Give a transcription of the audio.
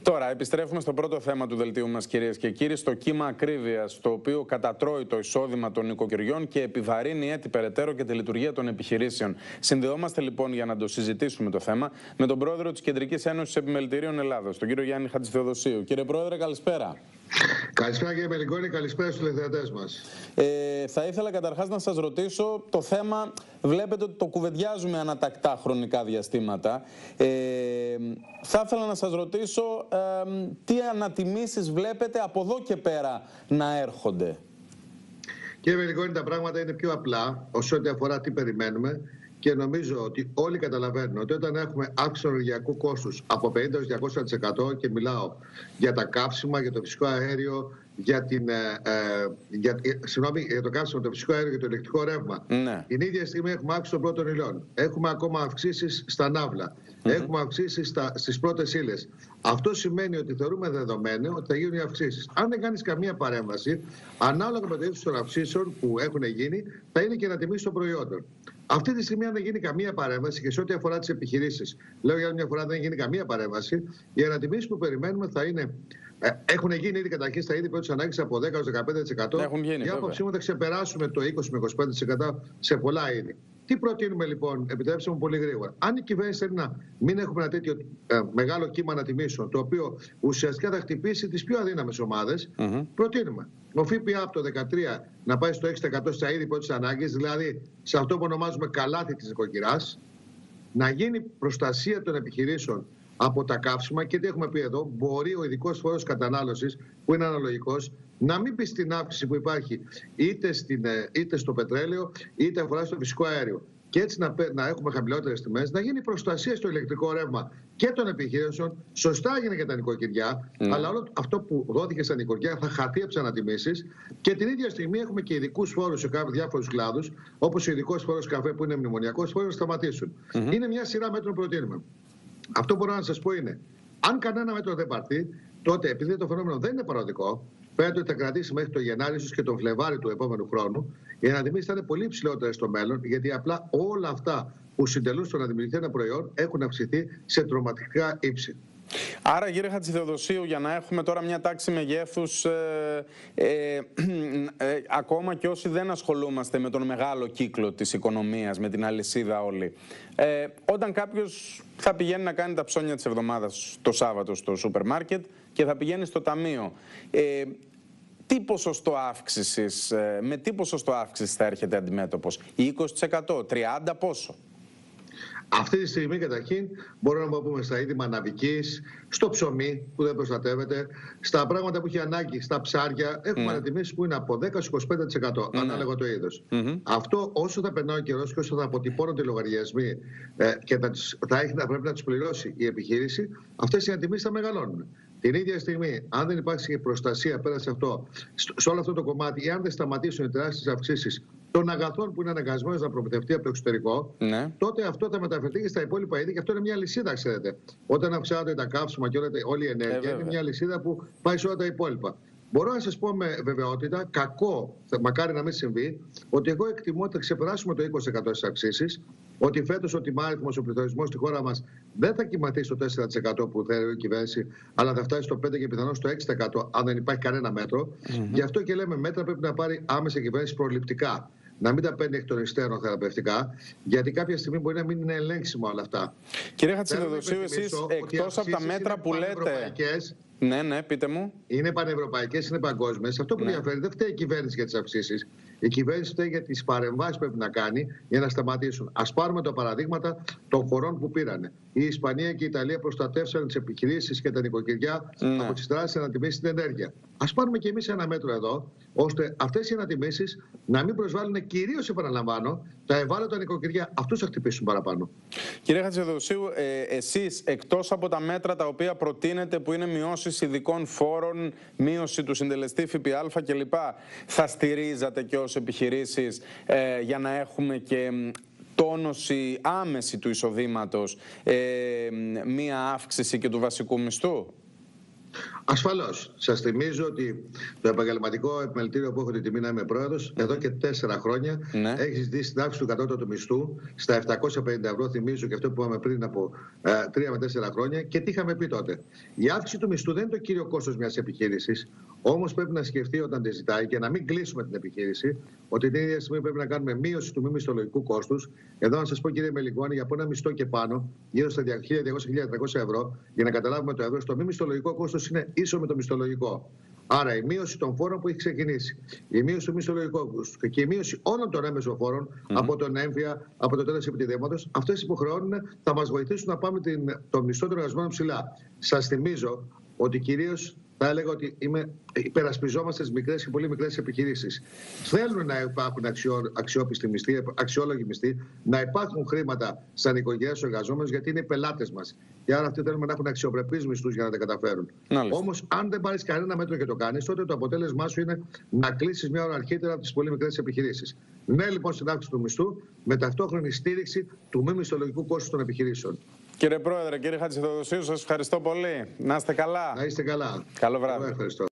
Τώρα, επιστρέφουμε στο πρώτο θέμα του δελτίου μας, κυρίες και κύριοι, στο κύμα ακρίβειας, το οποίο κατατρώει το εισόδημα των νοικοκυριών και επιβαρύνει έτσι περαιτέρω και τη λειτουργία των επιχειρήσεων. Συνδεόμαστε λοιπόν για να το συζητήσουμε το θέμα με τον πρόεδρο της Κεντρικής Ένωσης Επιμελητηρίων Ελλάδος, τον κύριο Γιάννη Χατζηθεοδοσίου. Κύριε Πρόεδρε, καλησπέρα. Καλησπέρα κύριε Μελικόνη, καλησπέρα στους τηλεθεατές μας. Θα ήθελα καταρχάς να σας ρωτήσω το θέμα, βλέπετε ότι το κουβεντιάζουμε ανατακτά χρονικά διαστήματα. Θα ήθελα να σας ρωτήσω τι ανατιμήσεις βλέπετε από εδώ και πέρα να έρχονται. Κύριε Μελικόνη, τα πράγματα είναι πιο απλά όσο ό,τι αφορά τι περιμένουμε. Και νομίζω ότι όλοι καταλαβαίνουν ότι όταν έχουμε αύξηση ενεργειακού κόστους από 50% 200% και μιλάω για τα καύσιμα, για το φυσικό αέριο, για το καύσιμο, το φυσικό αέριο και το ηλεκτρικό ρεύμα. Ναι. Την ίδια στιγμή έχουμε αύξηση των πρώτων υλών. Έχουμε ακόμα αυξήσεις στα ναύλα. Έχουμε αυξήσεις στις πρώτες ύλες. Αυτό σημαίνει ότι θεωρούμε δεδομένο ότι θα γίνουν οι αυξήσεις. Αν δεν κάνεις καμία παρέμβαση, ανάλογα με το ύψος των αυξήσεων που έχουν γίνει, θα είναι και ανατιμήσεις των προϊόντων. Αυτή τη στιγμή, αν δεν γίνει καμία παρέμβαση και σε ό,τι αφορά τις επιχειρήσεις, λέω για μια φορά, δεν γίνει καμία παρέμβαση, οι ανατιμήσεις που περιμένουμε θα είναι. Έχουν γίνει ήδη καταρχήν στα είδη πρώτης ανάγκης από 10-15%. Η άποψή μου θα ξεπεράσουμε το 20-25% σε πολλά είδη. Τι προτείνουμε λοιπόν, επιτρέψτε μου πολύ γρήγορα. Αν η κυβέρνηση θέλει να μην έχουμε ένα τέτοιο μεγάλο κύμα ανατιμήσεων, το οποίο ουσιαστικά θα χτυπήσει τις πιο αδύναμες ομάδες, προτείνουμε ο ΦΠΑ από το 13 να πάει στο 6% στα είδη πρώτης ανάγκης, δηλαδή σε αυτό που ονομάζουμε καλάθι της νοικοκυράς, να γίνει προστασία των επιχειρήσεων από τα καύσιμα και τι έχουμε πει εδώ, μπορεί ο ειδικός φόρος κατανάλωσης, που είναι αναλογικός, να μην πει στην αύξηση που υπάρχει είτε στο πετρέλαιο είτε αφορά στο φυσικό αέριο. Και έτσι να έχουμε χαμηλότερες τιμές, να γίνει προστασία στο ηλεκτρικό ρεύμα και των επιχειρήσεων. Σωστά έγινε για τα νοικοκυριά, αλλά όλο αυτό που δόθηκε στα νοικοκυριά θα χαθεί από τις ανατιμήσεις. Και την ίδια στιγμή έχουμε και ειδικούς φόρους σε διάφορους κλάδους, όπως ο ειδικός φόρος καφέ που είναι μνημονιακός φόρος, να σταματήσουν. Είναι μια σειρά μέτρων που προτείνουμε. Αυτό που μπορώ να σας πω είναι, αν κανένα μέτρο δεν πάρθει, τότε επειδή το φαινόμενο δεν είναι παροδικό, φαίνεται ότι θα κρατήσει μέχρι το Γενάρη, ίσως και τον Φλεβάρι του επόμενου χρόνου, οι ανατιμήσεις θα είναι πολύ υψηλότερες στο μέλλον, γιατί απλά όλα αυτά που συντελούν στο να δημιουργηθεί ένα προϊόν έχουν αυξηθεί σε τρομακτικά ύψη. Άρα, κύριε Χατζηθεοδοσίου, για να έχουμε τώρα μια τάξη μεγέθους, ακόμα και όσοι δεν ασχολούμαστε με τον μεγάλο κύκλο της οικονομίας, με την αλυσίδα όλη, όταν κάποιος θα πηγαίνει να κάνει τα ψώνια της εβδομάδας το Σάββατο στο σούπερ μάρκετ και θα πηγαίνει στο ταμείο, τι ποσοστό αύξησης, με τι ποσοστό αύξησης θα έρχεται αντιμέτωπος, 20%, 30%, πόσο? Αυτή τη στιγμή, καταρχήν, μπορούμε να πούμε στα είδη μαναβικής, στο ψωμί που δεν προστατεύεται, στα πράγματα που έχει ανάγκη, στα ψάρια, έχουμε ανατιμήσεις που είναι από 10-25% ανάλογα το είδος. Αυτό όσο θα περνάει ο καιρός και όσο θα αποτυπώνονται οι λογαριασμοί και θα πρέπει να τους πληρώσει η επιχείρηση, αυτές οι ανατιμήσεις θα μεγαλώνουν. Την ίδια στιγμή, αν δεν υπάρξει προστασία πέρα σε αυτό, σε όλο αυτό το κομμάτι, ή αν δεν σταματήσουν οι τεράστιες αυξήσεις των αγαθών που είναι αναγκασμένος να προμηθευτεί από το εξωτερικό, τότε αυτό θα μεταφερθεί και στα υπόλοιπα είδη. Και αυτό είναι μια λυσίδα, ξέρετε. Όταν αυξάνονται τα καύσιμα και όλη η ενέργεια, είναι μια λυσίδα που πάει σε όλα τα υπόλοιπα. Μπορώ να σας πω με βεβαιότητα, κακό, μακάρι να μην συμβεί, ότι εγώ εκτιμώ ότι θα ξεπεράσουμε το 20% στις αυξήσεις, ότι φέτος ο τιμάριθμος, ο πληθωρισμός στη χώρα μας δεν θα κυματίσει στο 4% που θέλει η κυβέρνηση, αλλά θα φτάσει στο 5% και πιθανώς στο 6% αν δεν υπάρχει κανένα μέτρο. Γι' αυτό και λέμε μέτρα πρέπει να πάρει άμεσα η κυβέρνηση προληπτικά. Να μην τα παίρνει εκ των υστέρων θεραπευτικά, γιατί κάποια στιγμή μπορεί να μην είναι ελέγξιμα όλα αυτά. Κύριε Χατζηθεοδοσίου, εσείς εκτός από τα μέτρα που λέτε. Ναι, πείτε μου. Είναι πανευρωπαϊκές, είναι παγκόσμιες. Αυτό που διαφέρει δεν φταίει η κυβέρνηση για τις αυξήσεις. Η κυβέρνηση φταίει για τις παρεμβάσεις που πρέπει να κάνει για να σταματήσουν. Ας πάρουμε τα παραδείγματα των χωρών που πήρανε. Η Ισπανία και η Ιταλία προστατεύσαν τις επιχειρήσεις και τα νοικοκυριά από τις τεράστιες ανατιμήσεις στην ενέργεια. Ας πάρουμε και εμείς ένα μέτρο εδώ, ώστε αυτές οι ανατιμήσεις να μην προσβάλλουν κυρίως, επαναλαμβάνω, τα ευάλωτα νοικοκυριά. Αυτούς θα χτυπήσουν παραπάνω. Κύριε Χατζηθεοδοσίου, εσείς εκτός από τα μέτρα τα οποία προτείνετε, που είναι μειώσεις ειδικών φόρων, μείωση του συντελεστή ΦΠΑ κλπ., θα στηρίζατε και ως επιχειρήσεις για να έχουμε και τόνωση άμεση του εισοδήματος, μία αύξηση και του βασικού μισθού? Ασφαλώς. Σας θυμίζω ότι το επαγγελματικό επιμελητήριο που έχω την τιμή να είμαι πρόεδρος, εδώ και 4 χρόνια έχει ζητήσει την αύξηση του κατώτατου μισθού στα 750 ευρώ. Θυμίζω και αυτό που είπαμε πριν από 3 με 4 χρόνια. Και τι είχαμε πει τότε. Η αύξηση του μισθού δεν είναι το κύριο κόστος μιας επιχείρησης. Όμως πρέπει να σκεφτεί όταν τη ζητάει και να μην κλείσουμε την επιχείρηση, ότι την ίδια στιγμή πρέπει να κάνουμε μείωση του μη μισθολογικού κόστους. Εδώ, να σας πω, κύριε Μελιγώνη, για από ένα μισθό και πάνω, γύρω στα 1.200-1.300 ευρώ, για να καταλάβουμε το ευρώ, στο μη μισθολογικό κόστος είναι ίσο με το μισθολογικό. Άρα η μείωση των φόρων που έχει ξεκινήσει, η μείωση του μισθολογικού κόστου και η μείωση όλων των έμεσων φόρων από τον έμφυα, από το τέλος επιτιδεύματος, αυτές υποχρεώνουν, θα μας βοηθήσουν να πάμε το μισθό των εργαζομένων ψηλά. Σας θυμίζω ότι κυρίως θα έλεγα ότι υπερασπιζόμαστε τις μικρές και πολύ μικρές επιχειρήσεις. Θέλουν να υπάρχουν αξιόπιστοι μισθοί, αξιόλογοι μισθοί, να υπάρχουν χρήματα στα νοικοκυριά στους εργαζόμενους, γιατί είναι οι πελάτες μας. Και άρα αυτοί θέλουμε να έχουν αξιοπρεπείς μισθούς για να τα καταφέρουν. Όμως, αν δεν πάρεις κανένα μέτρο και το κάνεις, τότε το αποτέλεσμά σου είναι να κλείσεις μια ώρα αρχίτερα από τις πολύ μικρές επιχειρήσεις. Ναι, λοιπόν, στην αύξηση του μισθού, με ταυτόχρονη στήριξη του μη μισθολογικού κόστους των επιχειρήσεων. Κύριε Πρόεδρε, κύριε Χατζηθεοδοσίου, σας ευχαριστώ πολύ. Να είστε καλά. Να είστε καλά. Καλό βράδυ. Ευχαριστώ.